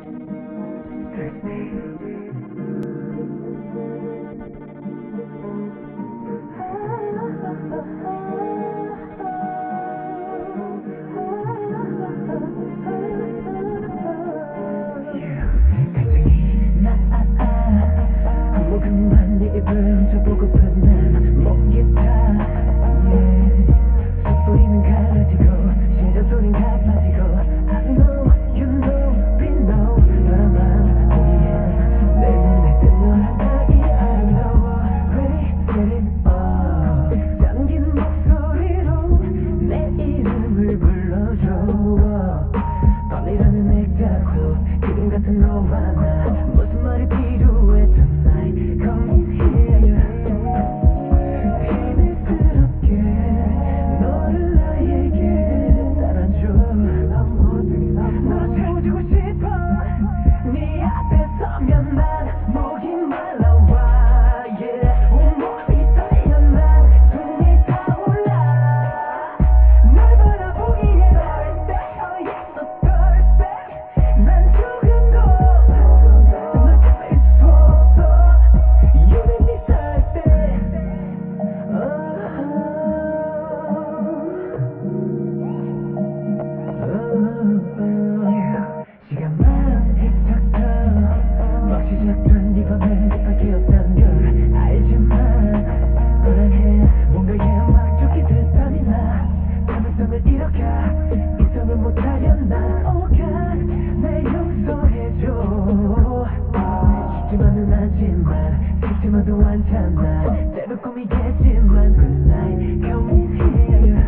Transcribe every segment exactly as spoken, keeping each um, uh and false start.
꿈도 않잖아. 짧은 꿈이겠지만 Good night, come here.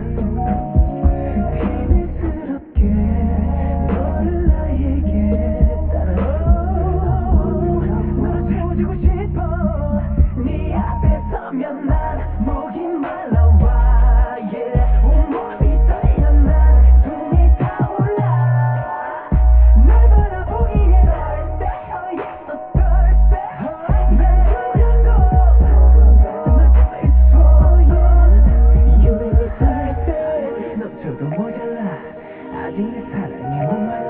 비밀스럽게 너를 나에게 따라줘. 너를 채워주고 싶어. 네 앞에 서면 난 목이 말라와. Yeah, 온몸이 떨려 난 숨이 타올라. 널 바라보기에 thirsty. Oh yes, so thirsty. 난 조금도 널 잡아 있어. You make me thirsty. 너 줘도 모자라. 아직 내 사랑이 목말라.